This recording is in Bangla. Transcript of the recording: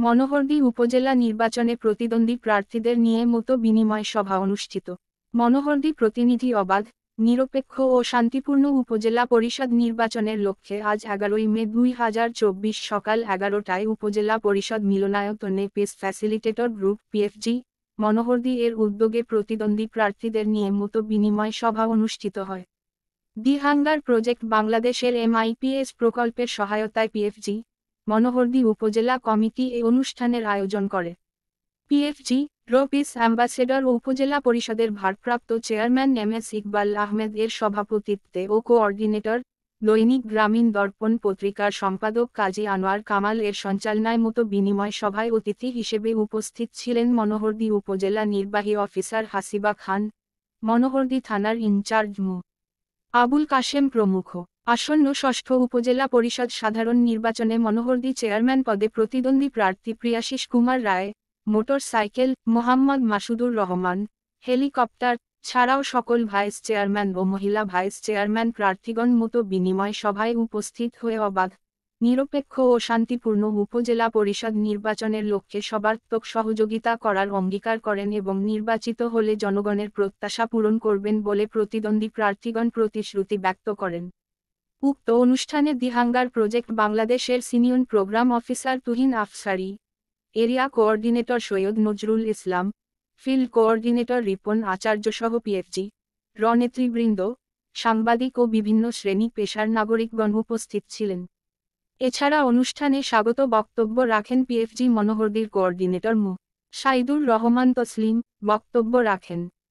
মনোহরদী উপজেলা নির্বাচনে প্রতিদ্বন্দ্বী প্রার্থীদের নিয়ে মত বিনিময় সভা অনুষ্ঠিত। মনোহরদী প্রতিনিধি অবাধ, নিরপেক্ষ ও শান্তিপূর্ণ উপজেলা পরিষদ নির্বাচনের লক্ষ্যে আজ 11 মে 2024 সকাল 11টায় উপজেলা পরিষদ মিলনায়তনে peace facilitator group PFG, Monohardi এর উদ্যোগে প্রতিদ্বন্দ্বী প্রার্থীদের নিয়ে মত বিনিময় সভা অনুষ্ঠিত হয়। দি হাঙ্গার প্রজেক্ট বাংলাদেশের MIPS প্রকল্পের সহায়তায় পিএফজি, মনোহরদী উপজেলা কমিটি এই অনুষ্ঠানের আয়োজন করে। পিএফজি, পিস অ্যাম্বাসেডর ও উপজেলা পরিষদের ভারপ্রাপ্ত চেয়ারম্যান MS ইকবাল আহমেদ এর সভাপতিত্বে ও কোঅর্ডিনেটর, দৈনিক গ্রামীণ দর্পণ পত্রিকার সম্পাদক কাজী আনোয়ার কামাল এর সঞ্চালনায় মত বিনিময় সভায় অতিথি হিসেবে উপস্থিত ছিলেন মনোহরদী উপজেলা নির্বাহী অফিসার হাসিবা খান, মনোহরদী থানার ইনচার্জ মো. আবুল কাশেম প্রমুখ। আসন্ন ষষ্ঠ উপজেলা পরিষদ সাধারণ নির্বাচনে মনোহরদী চেয়ারম্যান পদে প্রতিদ্বন্দ্বী প্রার্থী Priyashis Kumar Roy, motorcycle Mohammad Masudur Rahman, helicopter ছাড়াও সকল ভাইস চেয়ারম্যান ও মহিলা ভাইস চেয়ারম্যান প্রার্থীগণ মত বিনিময় সভায় উপস্থিত হয়ে অবাধ, নিরপেক্ষ ও শান্তিপূর্ণ উপজেলা পরিষদ নির্বাচনের লক্ষ্যে সর্বাত্মক সহযোগিতা করার অঙ্গীকার করেন এবং নির্বাচিত হলে জনগণের প্রত্যাশা পূরণ করবেন বলে প্রতিদ্বন্দ্বী প্রার্থীগণ প্রতিশ্রুতি ব্যক্ত করেন। উক্ত অনুষ্ঠানে দি হাঙ্গার প্রজেক্ট বাংলাদেশের senior programme officer Tuhin Afsari, area coordinator Syed Nazrul Islam, field coordinator Ripon আচার্যসহ পিএফজি, নেতৃবৃন্দ, সাংবাদিক ও বিভিন্ন শ্রেণী পেশার নাগরিকগণ উপস্থিত ছিলেন। এছাড়া অনুষ্ঠানে স্বাগত বক্তব্য রাখেন পিএফজি মনোহরদীর কোঅর্ডিনেটর মো. সাইদুর রহমান তসলিম, বক্তব্য রাখেন